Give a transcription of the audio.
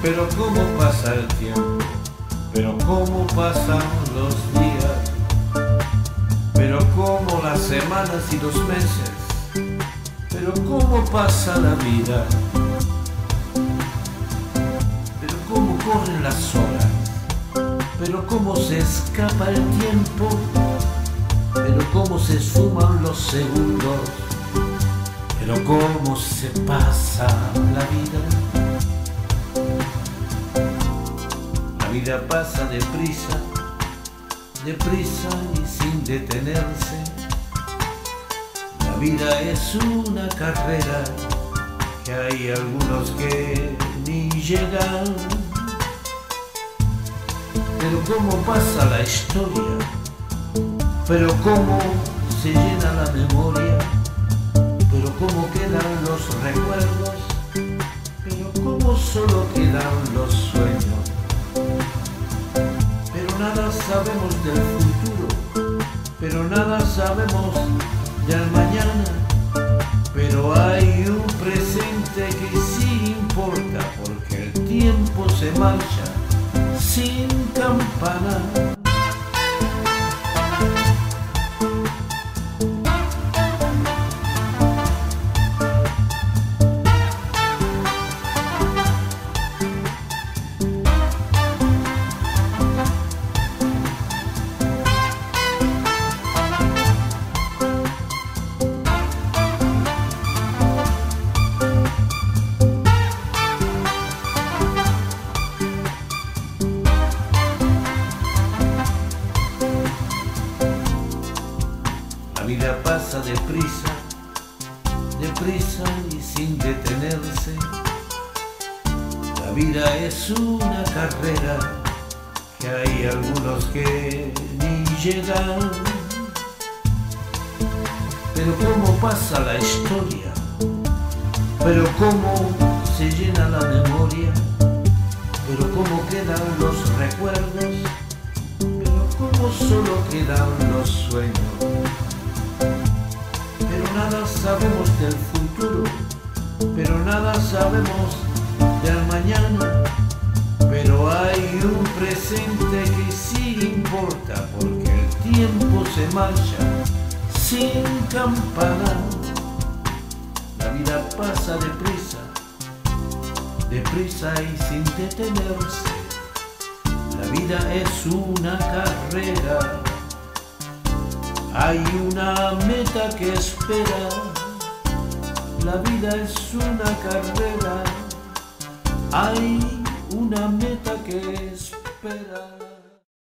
Pero cómo pasa el tiempo, pero cómo pasan los días, pero cómo las semanas y los meses, pero cómo pasa la vida, pero cómo corren las horas, pero cómo se escapa el tiempo, pero cómo se esfuman los segundos, pero cómo se pasa la vida. La vida pasa deprisa, deprisa y sin detenerse. La vida es una carrera que hay algunos que ni llegan. Pero cómo pasa la historia, pero cómo se llena la memoria, pero cómo quedan los recuerdos, pero cómo solo quedan los sueños. Pero nada sabemos del futuro, pero nada sabemos del mañana, pero hay un presente que sí importa, porque el tiempo se marcha sin campana. La vida pasa deprisa, deprisa y sin detenerse. La vida es una carrera que hay algunos que ni llegan. Pero cómo pasa la historia, pero cómo se llena la memoria, pero cómo quedan los recuerdos, pero cómo solo quedan los sueños. Pero nada sabemos del futuro, pero nada sabemos del mañana, pero hay un presente que sí importa, porque el tiempo se marcha sin campana. La vida pasa deprisa, deprisa y sin detenerse. La vida es una carrera, hay una meta que espera. La vida es una carrera, hay